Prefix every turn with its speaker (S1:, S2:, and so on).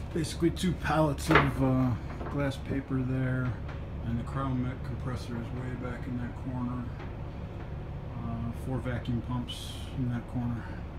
S1: Basically 2 pallets of glass paper there, and the Crown Met compressor is way back in that corner. 4 vacuum pumps in that corner.